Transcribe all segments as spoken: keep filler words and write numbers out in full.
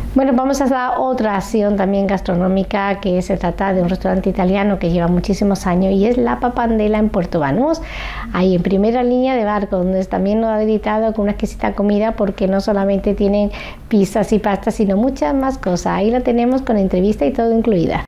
Bueno, vamos a dar otra acción también gastronómica, que se trata de un restaurante italiano que lleva muchísimos años y es La Papandela en Puerto Banús, ahí en primera línea de barco, donde también nos ha habilitado con una exquisita comida, porque no solamente tienen pizzas y pastas, sino muchas más cosas. Ahí la tenemos con entrevista y todo incluida.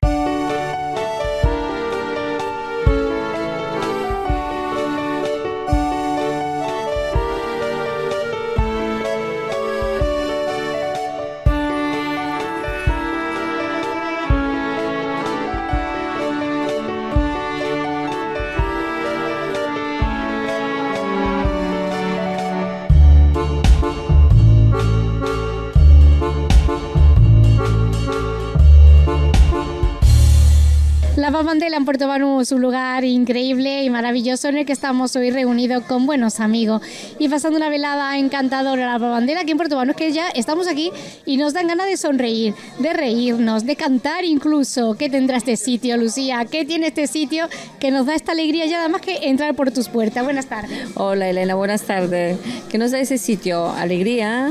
La Papandela en Puerto Banús, un lugar increíble y maravilloso en el que estamos hoy reunidos con buenos amigos y pasando una velada encantadora. La Papandela aquí en Puerto Banús, que ya estamos aquí y nos dan ganas de sonreír, de reírnos, de cantar incluso. ¿Qué tendrá este sitio, Lucía? ¿Qué tiene este sitio que nos da esta alegría ya nada más que entrar por tus puertas? Buenas tardes. Hola Elena, buenas tardes. ¿Qué nos da ese sitio? Alegría,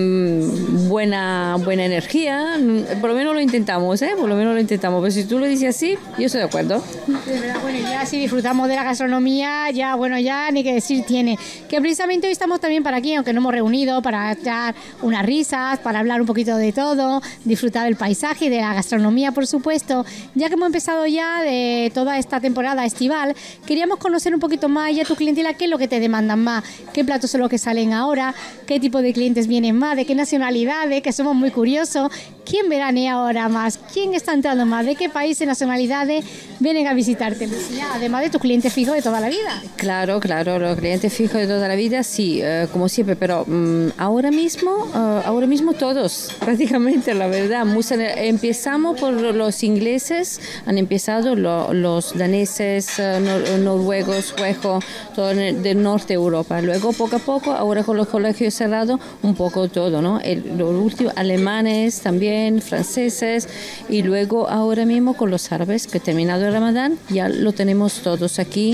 mmm, buena, buena energía. Por lo menos lo intentamos, ¿eh? Por lo menos lo intentamos. Pero si tú lo dices así, yo estoy de acuerdo. De verdad, bueno, ya si disfrutamos de la gastronomía, ya, bueno, ya ni que decir tiene. Que precisamente hoy estamos también para aquí, aunque no hemos reunido, para echar unas risas, para hablar un poquito de todo, disfrutar del paisaje y de la gastronomía, por supuesto. Ya que hemos empezado ya de toda esta temporada estival, queríamos conocer un poquito más ya tu clientela, qué es lo que te demandan más, qué platos son los que salen ahora, qué tipo de clientes vienen más, de qué nacionalidades, que somos muy curiosos. ¿Quién veranea ahora más? ¿Quién está entrando más? ¿De qué países, nacionalidades vienen a visitarte, Lucía? Además de tus clientes fijos de toda la vida. Claro, claro, los clientes fijos de toda la vida, sí, eh, como siempre, pero um, ahora mismo, uh, ahora mismo todos, prácticamente, la verdad. Musa, empezamos por los ingleses, han empezado lo, los daneses, uh, nor, noruegos, suecos, todo el, del norte de Europa. Luego, poco a poco, ahora con los colegios cerrados, un poco todo, ¿no? El, los últimos alemanes también, franceses, y luego ahora mismo con los árabes, que terminado el Ramadán, ya lo tenemos todos aquí,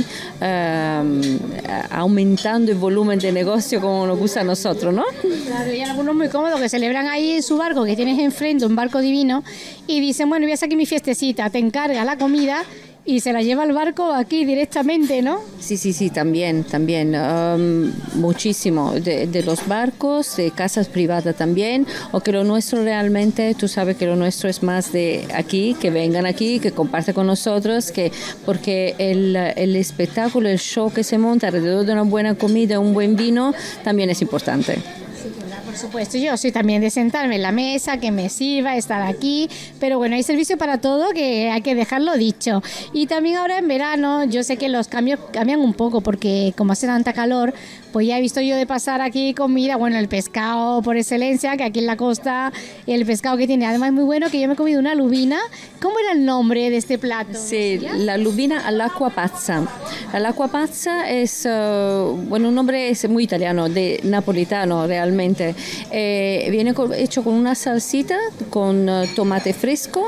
um, aumentando el volumen de negocio como nos gusta a nosotros, ¿no? Claro, y hay algunos muy cómodos que celebran ahí en su barco, que tienes enfrente, un barco divino, y dicen, bueno, voy a hacer aquí mi fiestecita, te encarga la comida y se la lleva al barco aquí directamente, ¿no? Sí, sí, sí, también, también, um, muchísimo, de, de los barcos, de casas privadas también, o que lo nuestro realmente, tú sabes que lo nuestro es más de aquí, que vengan aquí, que compartan con nosotros, que porque el, el espectáculo, el show que se monta alrededor de una buena comida, un buen vino, también es importante. Por supuesto, yo soy también de sentarme en la mesa, que me sirva, estar aquí, pero bueno, hay servicio para todo, que hay que dejarlo dicho. Y también ahora en verano, yo sé que los cambios cambian un poco, porque como hace tanta calor, pues ya he visto yo de pasar aquí comida, bueno, el pescado por excelencia, que aquí en la costa, el pescado que tiene, además es muy bueno, que yo me he comido una lubina. ¿Cómo era el nombre de este plato? Sí, la lubina all'acqua pazza. All'acqua pazza es, uh, bueno, un nombre es muy italiano, de napolitano realmente. Eh, viene con, hecho con una salsita con uh, tomate fresco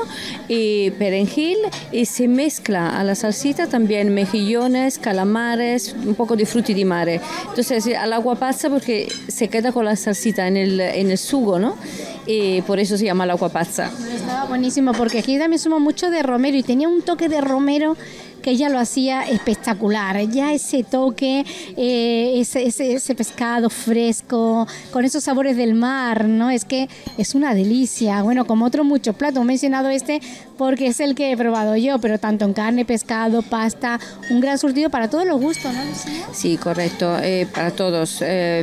y perejil, y se mezcla a la salsita también mejillones, calamares, un poco de frutti di mare. Entonces al agua pazza porque se queda con la salsita en el, en el sugo, ¿no? Y por eso se llama el agua pazza. Estaba buenísimo, porque aquí también somos mucho de romero y tenía un toque de romero que ella lo hacía espectacular, ya ese toque, eh, ese, ese, ese pescado fresco, con esos sabores del mar, ¿no? Es que es una delicia. Bueno, como otros muchos platos, he mencionado este porque es el que he probado yo, pero tanto en carne, pescado, pasta, un gran surtido para todos los gustos, ¿no, Lucía? Sí, correcto, eh, para todos. Eh,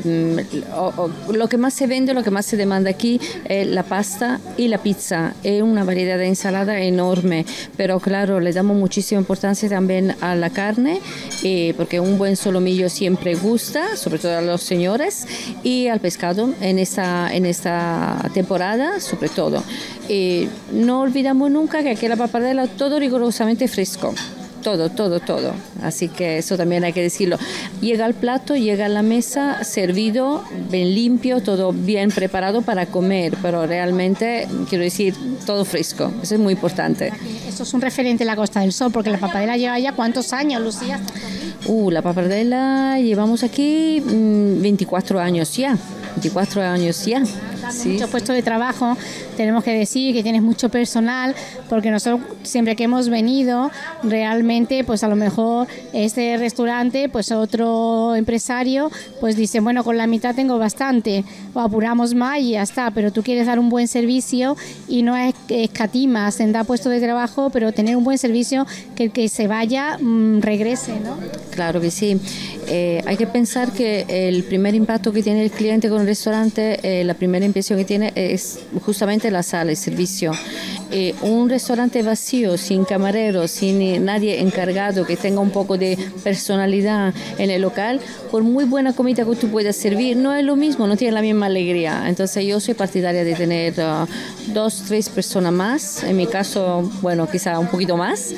o, o, lo que más se vende, lo que más se demanda aquí es la pasta y la pizza. Es una variedad de ensalada enorme, pero claro, le damos muchísima importancia también a la carne, eh, porque un buen solomillo siempre gusta, sobre todo a los señores, y al pescado en esta, en esta temporada, sobre todo. Eh, no olvidamos nunca que aquí en la Papandela todo rigurosamente fresco. Todo, todo, todo. Así que eso también hay que decirlo. Llega al plato, llega a la mesa, servido, bien limpio, todo bien preparado para comer, pero realmente, quiero decir, todo fresco. Eso es muy importante. Eso es un referente en la Costa del Sol, porque la Papandela lleva ya ¿cuántos años, Lucía? Uh, la Papandela llevamos aquí mmm, veinticuatro años ya. veinticuatro años ya. Sí. Muchos puestos de trabajo, tenemos que decir que tienes mucho personal, porque nosotros siempre que hemos venido, realmente, pues a lo mejor este restaurante, pues otro empresario, pues dice, bueno, con la mitad tengo bastante, o apuramos más y ya está, pero tú quieres dar un buen servicio y no es escatimas en dar puestos de trabajo, pero tener un buen servicio que el que se vaya mmm, regrese, ¿no? Claro que sí. Eh, hay que pensar que el primer impacto que tiene el cliente con el restaurante, eh, la primera impresión que tiene es justamente la sala, el servicio. Eh, un restaurante vacío, sin camarero, sin eh, nadie encargado que tenga un poco de personalidad en el local, por muy buena comida que tú puedas servir, no es lo mismo, no tiene la misma alegría. Entonces yo soy partidaria de tener uh, dos, tres personas más, en mi caso, bueno, quizá un poquito más,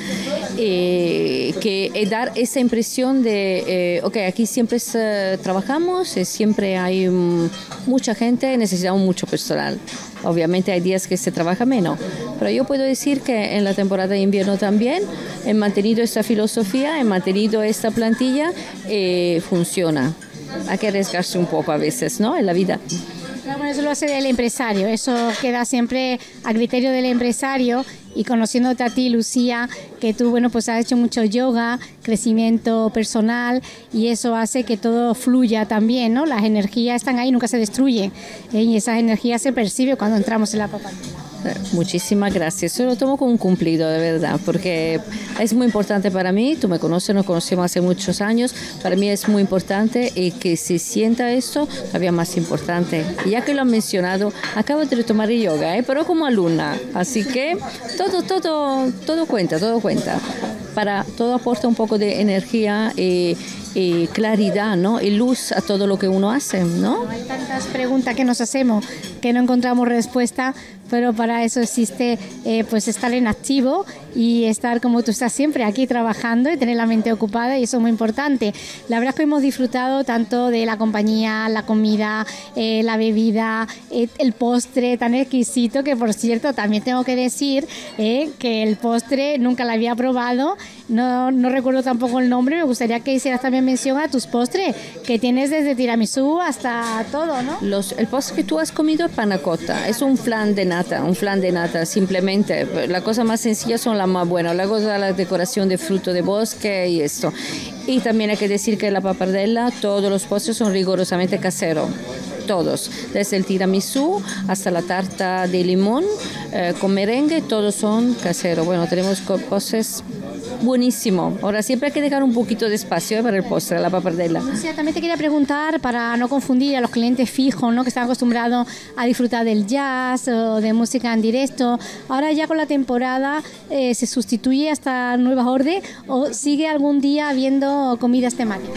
eh, que eh, dar esa impresión de, eh, ok, aquí siempre es, uh, trabajamos, eh, siempre hay um, mucha gente, necesitamos mucho personal. Obviamente hay días que se trabaja menos, pero yo puedo decir que en la temporada de invierno también he mantenido esta filosofía, he mantenido esta plantilla, eh, funciona. Hay que arriesgarse un poco a veces, ¿no? En la vida. Bueno, eso lo hace el empresario, eso queda siempre a criterio del empresario. Y conociéndote a ti, Lucía, que tú, bueno, pues has hecho mucho yoga, crecimiento personal, y eso hace que todo fluya también, ¿no? Las energías están ahí, nunca se destruyen, ¿eh? Y esas energías se perciben cuando entramos en la papantera. Muchísimas gracias. Yo lo tomo como un cumplido, de verdad, porque es muy importante para mí. Tú me conoces, nos conocemos hace muchos años. Para mí es muy importante y que se sienta esto todavía más importante. Y ya que lo han mencionado, acabo de retomar el yoga, ¿eh? Pero como alumna. Así que todo, todo, todo cuenta, todo cuenta. Para, todo aporta un poco de energía y, y claridad, ¿no? Y luz a todo lo que uno hace, ¿no? Hay tantas preguntas que nos hacemos que no encontramos respuesta, pero para eso existe eh, pues estar en activo y estar como tú estás siempre aquí trabajando y tener la mente ocupada, y eso es muy importante. La verdad es que hemos disfrutado tanto de la compañía, la comida, eh, la bebida, eh, el postre tan exquisito, que por cierto también tengo que decir eh, que el postre nunca lo había probado, no, no recuerdo tampoco el nombre, me gustaría que hicieras también mención a tus postres, que tienes desde tiramisú hasta todo, ¿no? Los, el postre que tú has comido es panna cotta, es un flan de nata, un flan de nata, simplemente. La cosa más sencilla son las más buenas, luego la decoración de fruto de bosque y esto. Y también hay que decir que la pappardella, todos los postres son rigurosamente caseros. Todos, desde el tiramisú hasta la tarta de limón eh, con merengue, todos son caseros. Bueno, tenemos postres buenísimo. Ahora siempre hay que dejar un poquito de espacio para el postre, la pappardella. Sí, también te quería preguntar, para no confundir a los clientes fijos, ¿no?, que están acostumbrados a disfrutar del jazz o de música en directo, ahora ya con la temporada eh, ¿se sustituye hasta nuevas órdenes o sigue algún día habiendo comidas temáticas?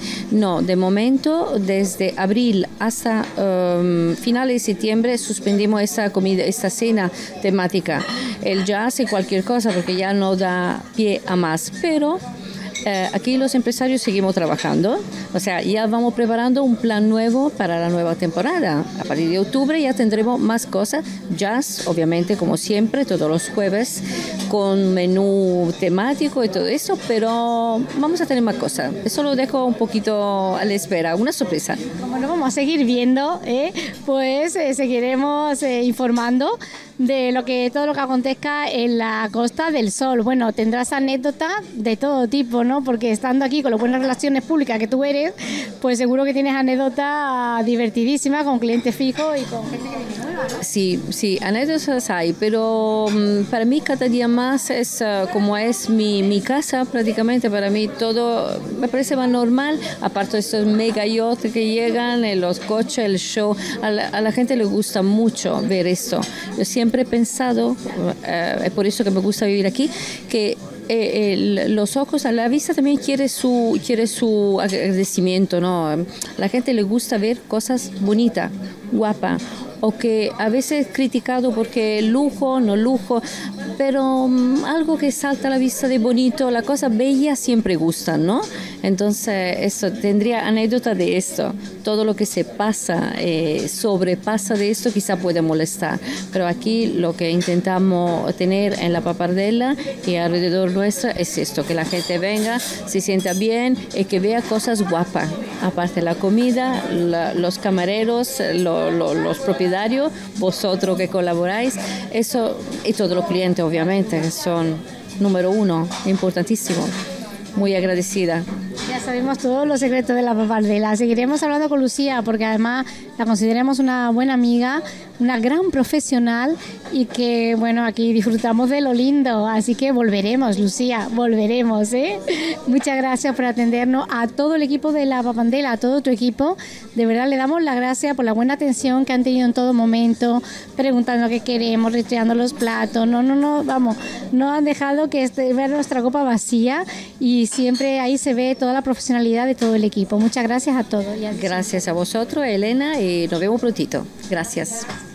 No, de momento, desde abril hasta um, finales de septiembre suspendimos esta comida, esta cena temática. El jazz y cualquier cosa, porque ya no da pie a más. Pero eh, aquí los empresarios seguimos trabajando. O sea, ya vamos preparando un plan nuevo para la nueva temporada. A partir de octubre ya tendremos más cosas. Jazz, obviamente, como siempre, todos los jueves, con menú temático y todo eso, pero vamos a tener más cosas. Eso lo dejo un poquito a la espera, una sorpresa. Bueno, vamos a seguir viendo, ¿eh? Pues eh, seguiremos eh, informando de lo que todo lo que acontezca en la Costa del Sol. Bueno, tendrás anécdotas de todo tipo, ¿no? Porque estando aquí con las buenas relaciones públicas que tú eres, pues seguro que tienes anécdotas divertidísimas con clientes fijos y con gente que viene nueva, ¿no? Sí, sí, anécdotas hay, pero um, para mí cada día más es uh, como es mi, mi casa prácticamente. Para mí todo me parece más normal, aparte de estos mega yachts que llegan, eh, los coches, el show. A la, a la gente le gusta mucho ver esto. Yo siempre he pensado, es uh, por eso que me gusta vivir aquí, que eh, el, los ojos, a la vista también quiere su, quiere su agradecimiento, ¿no? La gente le gusta ver cosas bonitas, guapas, o que a veces criticado porque lujo, no lujo, pero um, algo que salta a la vista de bonito, las cosas bellas siempre gustan, ¿no? Entonces, eso tendría anécdota de esto. Todo lo que se pasa, eh, sobrepasa de esto, quizá puede molestar. Pero aquí lo que intentamos tener en la Pappardella y alrededor nuestra es esto, que la gente venga, se sienta bien y que vea cosas guapas. Aparte de la comida, la, los camareros, lo, lo, los propietarios, vosotros que colaboráis, eso y todos los clientes obviamente, que son número uno, importantísimo. Muy agradecida. Ya sabemos todos los secretos de la Pappardella. Seguiremos hablando con Lucía porque además la consideramos una buena amiga, una gran profesional y que, bueno, aquí disfrutamos de lo lindo. Así que volveremos, Lucía, volveremos, ¿eh? Muchas gracias por atendernos a todo el equipo de la Pappardella, a todo tu equipo. De verdad le damos las gracias por la buena atención que han tenido en todo momento, preguntando qué queremos, rastreando los platos. No, no, no, vamos, no han dejado que este, ver nuestra copa vacía y siempre ahí se ve toda la profesionalidad de todo el equipo. Muchas gracias a todos. Gracias a vosotros, Elena, y nos vemos prontito. Gracias.